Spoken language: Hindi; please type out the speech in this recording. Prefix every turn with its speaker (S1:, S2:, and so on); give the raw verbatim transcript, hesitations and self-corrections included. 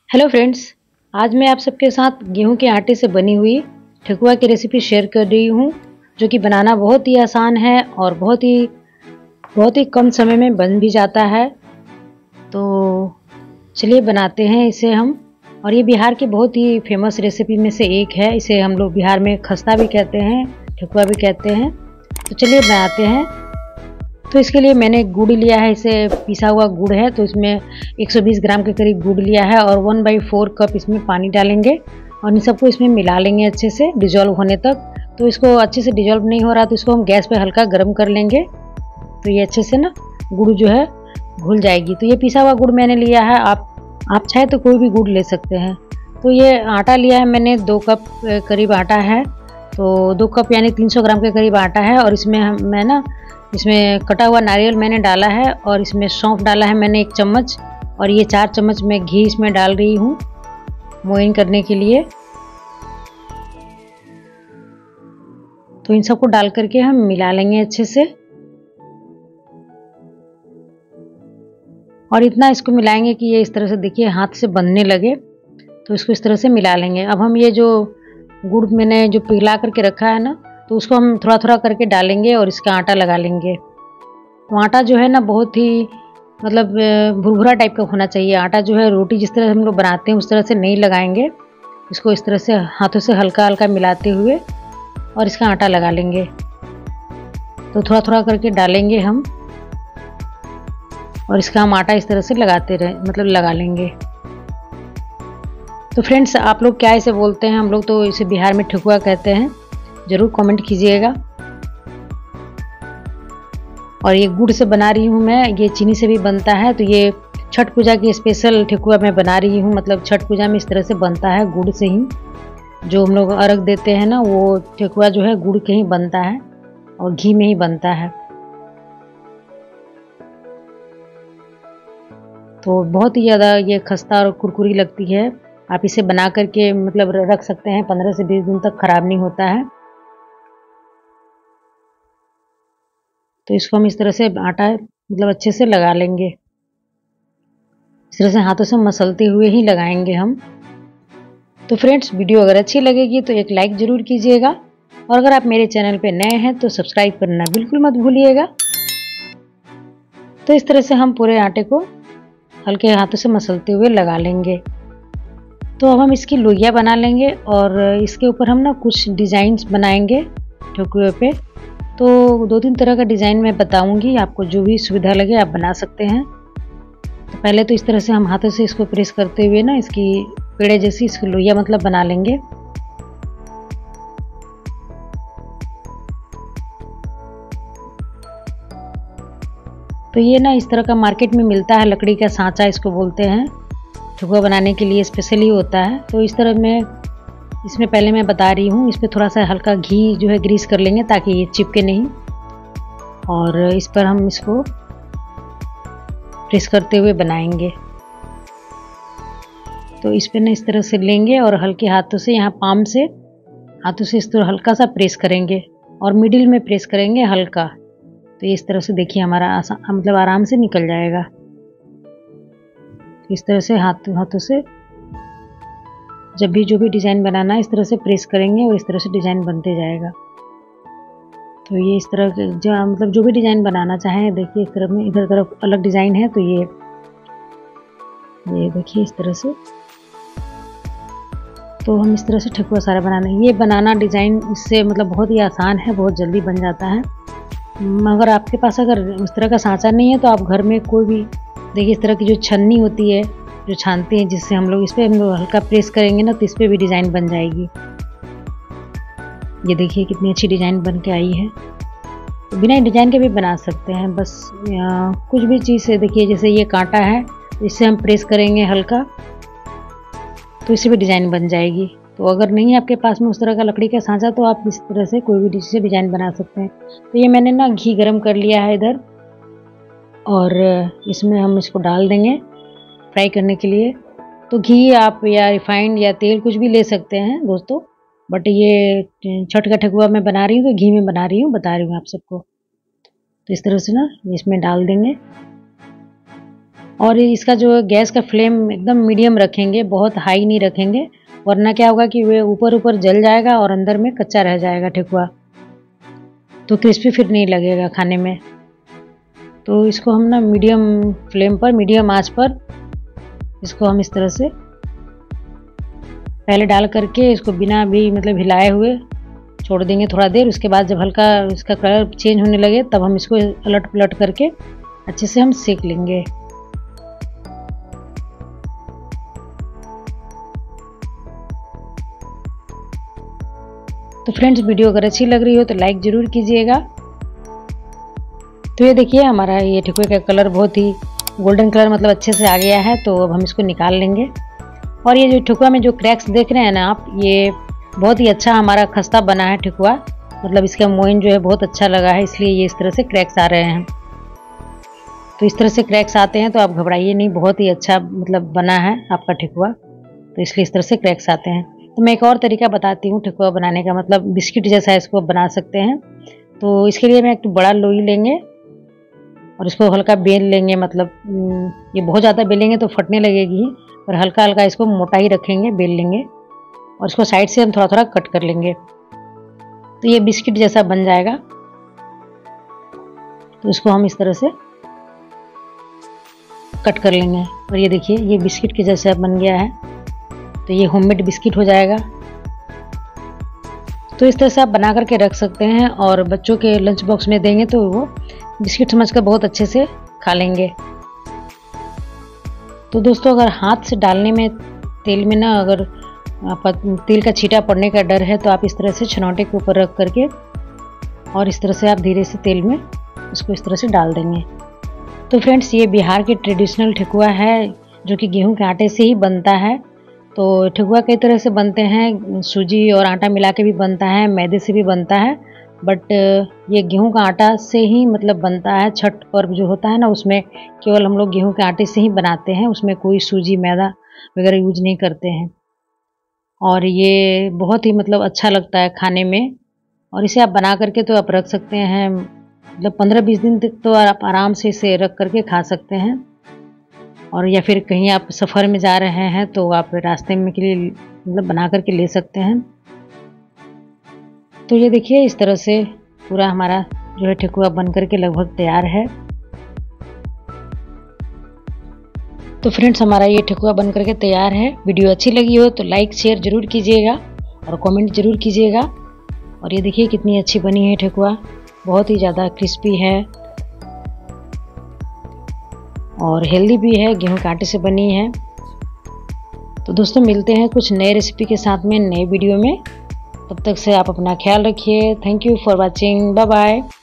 S1: हेलो फ्रेंड्स, आज मैं आप सबके साथ गेहूं के आटे से बनी हुई ठेकुआ की रेसिपी शेयर कर रही हूं, जो कि बनाना बहुत ही आसान है और बहुत ही बहुत ही कम समय में बन भी जाता है। तो चलिए बनाते हैं इसे हम। और ये बिहार की बहुत ही फेमस रेसिपी में से एक है। इसे हम लोग बिहार में खस्ता भी कहते हैं, ठेकुआ भी कहते हैं। तो चलिए बनाते हैं। तो इसके लिए मैंने गुड़ लिया है, इसे पिसा हुआ गुड़ है। तो इसमें एक सौ बीस ग्राम के करीब गुड़ लिया है और वन बाई फोर कप इसमें पानी डालेंगे और इन सबको इसमें मिला लेंगे अच्छे से डिजोल्व होने तक। तो इसको अच्छे से डिजोल्व नहीं हो रहा तो इसको हम गैस पे हल्का गर्म कर लेंगे। तो ये अच्छे से ना गुड़ जो है घुल जाएगी। तो ये पिसा हुआ गुड़ मैंने लिया है, आप आप चाहे तो कोई भी गुड़ ले सकते हैं। तो ये आटा लिया है मैंने, दो कप करीब आटा है। तो दो कप यानी तीन सौ ग्राम के करीब आटा है। और इसमें मैं ना इसमें कटा हुआ नारियल मैंने डाला है और इसमें सौंफ डाला है मैंने एक चम्मच। और ये चार चम्मच मैं घी इसमें डाल रही हूँ मोइन करने के लिए। तो इन सबको डाल करके हम मिला लेंगे अच्छे से और इतना इसको मिलाएंगे कि ये इस तरह से देखिए हाथ से बनने लगे। तो इसको इस तरह से मिला लेंगे। अब हम ये जो गुड़ मैंने जो पिघला करके रखा है ना, तो उसको हम थोड़ा थोड़ा करके डालेंगे और इसका आटा लगा लेंगे। तो आटा जो है ना बहुत ही मतलब भुरभुरा टाइप का होना चाहिए। आटा जो है रोटी जिस तरह हम लोग बनाते हैं उस तरह से नहीं लगाएंगे। इसको इस तरह से हाथों से हल्का हल्का मिलाते हुए और इसका आटा लगा लेंगे। तो थोड़ा थोड़ा करके डालेंगे हम और इसका हम आटा इस तरह से लगाते रहे मतलब लगा लेंगे। तो फ्रेंड्स, आप लोग क्या इसे बोलते हैं? हम लोग तो इसे बिहार में ठेकुआ कहते हैं, ज़रूर कमेंट कीजिएगा। और ये गुड़ से बना रही हूँ मैं, ये चीनी से भी बनता है। तो ये छठ पूजा की स्पेशल ठेकुआ मैं बना रही हूँ। मतलब छठ पूजा में इस तरह से बनता है, गुड़ से ही। जो हम लोग अर्घ देते हैं ना, वो ठेकुआ जो है गुड़ के ही बनता है और घी में ही बनता है। तो बहुत ही ज़्यादा ये खस्ता और कुरकुरी लगती है। आप इसे बना करके मतलब रख सकते हैं, पंद्रह से बीस दिन तक खराब नहीं होता है। तो इसको हम इस तरह से आटा मतलब अच्छे से लगा लेंगे। इस तरह से हाथों से मसलते हुए ही लगाएंगे हम। तो फ्रेंड्स, वीडियो अगर अच्छी लगेगी तो एक लाइक ज़रूर कीजिएगा और अगर आप मेरे चैनल पे नए हैं तो सब्सक्राइब करना बिल्कुल मत भूलिएगा। तो इस तरह से हम पूरे आटे को हल्के हाथों से मसलते हुए लगा लेंगे। तो अब हम इसकी लोइयाँ बना लेंगे और इसके ऊपर हम ना कुछ डिज़ाइंस बनाएंगे ठेकुए पे। तो दो तीन तरह का डिज़ाइन मैं बताऊंगी, आपको जो भी सुविधा लगे आप बना सकते हैं। तो पहले तो इस तरह से हम हाथों से इसको प्रेस करते हुए ना इसकी पेड़े जैसी इसकी लोइयाँ मतलब बना लेंगे। तो ये ना इस तरह का मार्केट में मिलता है, लकड़ी का सांचा इसको बोलते हैं, ठेकुआ बनाने के लिए स्पेशली होता है। तो इस तरह में इसमें पहले मैं बता रही हूँ, इस पर थोड़ा सा हल्का घी जो है ग्रीस कर लेंगे ताकि ये चिपके नहीं। और इस पर हम इसको प्रेस करते हुए बनाएंगे। तो इस पर ना इस तरह से लेंगे और हल्के हाथों से यहाँ पाम से हाथों से इस तरह हल्का सा प्रेस करेंगे और मिडिल में प्रेस करेंगे हल्का। तो ये इस तरह से देखिए हमारा आसान मतलब आराम से निकल जाएगा। इस तरह से हाथ हाथों से जब भी जो भी डिज़ाइन बनाना है इस तरह से प्रेस करेंगे और इस तरह से डिज़ाइन बनते जाएगा। तो ये इस तरह के जो मतलब जो भी डिज़ाइन बनाना चाहें, देखिए इस तरफ में इधर तरफ अलग डिज़ाइन है। तो ये ये देखिए इस तरह से। तो हम इस तरह से ठेकुआ सारा बनाना है। ये बनाना डिज़ाइन इससे मतलब बहुत ही आसान है, बहुत जल्दी बन जाता है। मगर आपके पास अगर उस तरह का सांचा नहीं है तो आप घर में कोई भी देखिए इस तरह की जो छन्नी होती है जो छानते हैं, जिससे हम लोग इस पर हम लोग हल्का प्रेस करेंगे ना तो इस पर भी डिज़ाइन बन जाएगी। ये देखिए कितनी अच्छी डिज़ाइन बन के आई है। तो बिना डिज़ाइन के भी बना सकते हैं, बस कुछ भी चीज़ से। देखिए जैसे ये कांटा है, इससे हम प्रेस करेंगे हल्का तो इससे भी डिज़ाइन बन जाएगी। तो अगर नहीं है आपके पास में उस तरह का लकड़ी का सांचा तो आप इस तरह से कोई भी डिश से डिज़ाइन बना सकते हैं। तो ये मैंने ना घी गरम कर लिया है इधर और इसमें हम इसको डाल देंगे फ्राई करने के लिए। तो घी आप या रिफाइंड या तेल कुछ भी ले सकते हैं दोस्तों, बट ये छठ का ठेकुआ मैं बना रही हूँ तो घी में बना रही हूँ, बता रही हूँ आप सबको। तो इस तरह से ना इसमें डाल देंगे और इसका जो गैस का फ्लेम एकदम मीडियम रखेंगे, बहुत हाई नहीं रखेंगे, वरना क्या होगा कि वे ऊपर ऊपर जल जाएगा और अंदर में कच्चा रह जाएगा ठेकुआ, तो क्रिस्पी फिर नहीं लगेगा खाने में। तो इसको हम ना मीडियम फ्लेम पर, मीडियम आंच पर इसको हम इस तरह से पहले डाल करके इसको बिना भी मतलब हिलाए हुए छोड़ देंगे थोड़ा देर। उसके बाद जब हल्का इसका कलर चेंज होने लगे तब हम इसको उलट पुलट करके अच्छे से हम सेक लेंगे। तो फ्रेंड्स, वीडियो अगर अच्छी लग रही हो तो लाइक ज़रूर कीजिएगा। तो ये देखिए हमारा ये ठेकुए का कलर बहुत ही गोल्डन कलर मतलब अच्छे से आ गया है। तो अब हम इसको निकाल लेंगे। और ये जो ठेकुआ में जो क्रैक्स देख रहे हैं ना आप, ये बहुत ही अच्छा हमारा खस्ता बना है ठेकुआ, मतलब इसका मोइन जो है बहुत अच्छा लगा है, इसलिए ये इस तरह से क्रैक्स आ रहे हैं। तो इस तरह से क्रैक्स आते हैं तो आप घबराइए नहीं, बहुत ही अच्छा मतलब बना है आपका ठेकुआ, तो इसलिए इस तरह से क्रैक्स आते हैं। तो मैं एक और तरीका बताती हूँ ठेकुआ बनाने का, मतलब बिस्किट जैसा इसको बना सकते हैं। तो इसके लिए मैं एक बड़ा लोई लेंगे और इसको हल्का बेल लेंगे, मतलब ये बहुत ज़्यादा बेलेंगे तो फटने लगेगी, और हल्का हल्का इसको मोटा ही रखेंगे, बेल लेंगे और इसको साइड से हम थोड़ा थोड़ा कट कर लेंगे, तो ये बिस्किट जैसा बन जाएगा। तो इसको हम इस तरह से कट कर लेंगे और ये देखिए ये बिस्किट के जैसा बन गया है, तो ये होममेड बिस्किट हो जाएगा। तो इस तरह से आप बना करके रख सकते हैं और बच्चों के लंच बॉक्स में देंगे तो वो बिस्किट समझकर बहुत अच्छे से खा लेंगे। तो दोस्तों, अगर हाथ से डालने में तेल में ना अगर तेल का छींटा पड़ने का डर है तो आप इस तरह से छनौटे के ऊपर रख करके और इस तरह से आप धीरे से तेल में इसको इस तरह से डाल देंगे। तो फ्रेंड्स, ये बिहार के ट्रेडिशनल ठेकुआ है जो कि गेहूं के आटे से ही बनता है। तो ठेकुआ कई तरह से बनते हैं, सूजी और आटा मिला के भी बनता है, मैदे से भी बनता है, बट ये गेहूं का आटा से ही मतलब बनता है। छठ पर्व जो होता है ना, उसमें केवल हम लोग गेहूं के आटे से ही बनाते हैं, उसमें कोई सूजी मैदा वगैरह यूज नहीं करते हैं। और ये बहुत ही मतलब अच्छा लगता है खाने में, और इसे आप बना करके तो आप रख सकते हैं, मतलब पंद्रह बीस दिन तक तो आप आराम से इसे रख करके खा सकते हैं। और या फिर कहीं आप सफ़र में जा रहे हैं तो आप रास्ते में के लिए मतलब बना करके ले सकते हैं। तो ये देखिए इस तरह से पूरा हमारा जो है ठेकुआ बन करके लगभग तैयार है। तो फ्रेंड्स, हमारा ये ठेकुआ बन करके तैयार है। वीडियो अच्छी लगी हो तो लाइक शेयर ज़रूर कीजिएगा और कमेंट ज़रूर कीजिएगा। और ये देखिए कितनी अच्छी बनी है ठेकुआ, बहुत ही ज़्यादा क्रिस्पी है और हेल्दी भी है, गेहूं के आटे से बनी है। तो दोस्तों, मिलते हैं कुछ नए रेसिपी के साथ में नए वीडियो में। तब तक से आप अपना ख्याल रखिए। Thank you for watching. Bye bye.